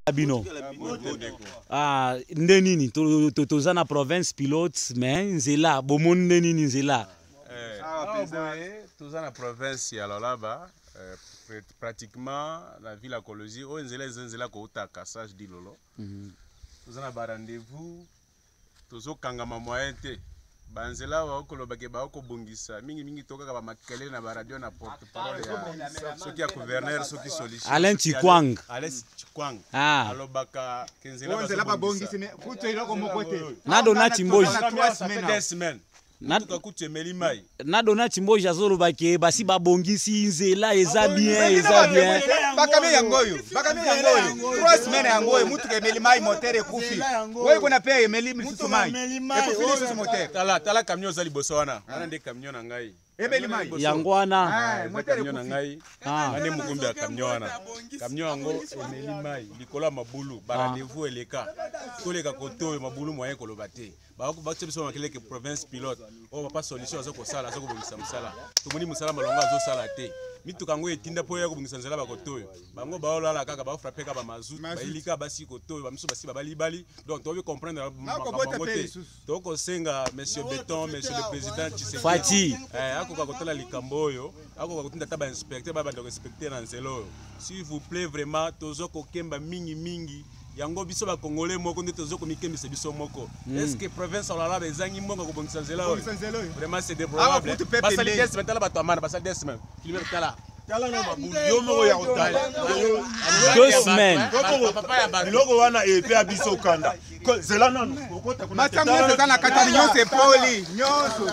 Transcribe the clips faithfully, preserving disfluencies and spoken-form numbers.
Bino. Ah, ndenini to to to zana province pilote mais nzela bomon ndenini nzela. Eh, ah boy, to zana province alors là-bas pratiquement la ville à Kolosi, o nzela nzela ko uta cassage di lolo. To zana ba rendez-vous to zo kangama moyen te. Banzela wa okoloba ke ba okobongisa mingi mingi toka ba makele na ba radio na porte parole ya soki ya gouverneur soki solution Alain Chikwang Alain Chikwang ah alobaka kenzela banzela ba bongisa me kuto iloko mokote na dona Chimboji deux semaines na kutu emeli mai na dona Chimboji azoloba ke basi ba bongisi nzela eza bien eza bien bakame yangoyo bakame yangoyo trois semaines yangoyo mutu ke emeli mai moteur ekufi wewe kuna pe emeli misusu mai ekufi misusu moteur tala tala camion za liboso wana ana nde camion na ngai emeli mai yangwana moteur camion na ngai ane mukumbi ya camion wana camion yango emeli mai likola mabulu ba rendez-vous eleka koleka koto mabulu moyen koloba te ba ko bakse biso makele ke province pilote o papa solution azo ko sala azo ko bongisa musala tomoni musala malonga azo sala te mituka ngo etinda po ya ko bongisa nzela ba kotoyo bango ba olala kaka ba frapper ka ba mazout ba ilika ba si kotoyo ba miso ba si ba bali bali donc to veut comprendre bango te to ko senga monsieur Béton monsieur le président Tshisekedi Fati eh ako ka kotala likambo oyo ako ka kotinda ta ba inspecteur ba ba de respecter na nzelo s'il vous plaît vraiment tozo ko kemba mingi mingi yango biso ba congolais moko nde tozo ko mikembisa biso moko est-ce que province olala bezangi monga ko bongisa nzela oyo vraiment c'est déplorable parce que les semaines tala bato amana parce que des semaines filmer tala tala no mabulu yo moko ya otala deux semaines biloko wana epe abiso kanda nzela nano kokota kuna matango eza na kata nyonso epoli nyonso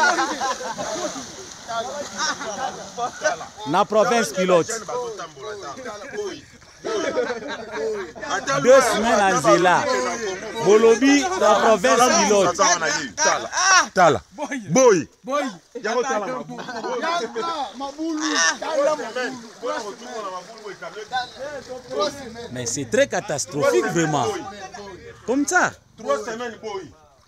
na province pilote deux semaines à Zela. Bolobi, la province pilote. Tala. Tala. Boy. Boy. Mais c'est très catastrophique, vraiment. Comme ça. Trois semaines, boy.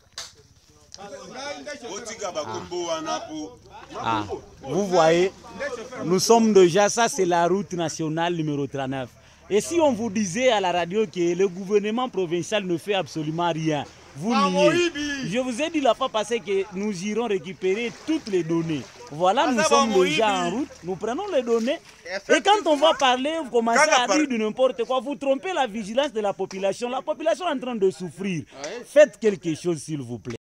Ah, vous voyez, nous sommes déjà, ça c'est la route nationale numéro trente-neuf. Et si on vous disait à la radio que le gouvernement provincial ne fait absolument rien, vous niez. Je vous ai dit la fois passée que nous irons récupérer toutes les données. Voilà, nous sommes déjà en route, nous prenons les données. Et quand on va parler, vous commencez à dire de n'importe quoi, vous trompez la vigilance de la population. La population est en train de souffrir. Faites quelque chose s'il vous plaît.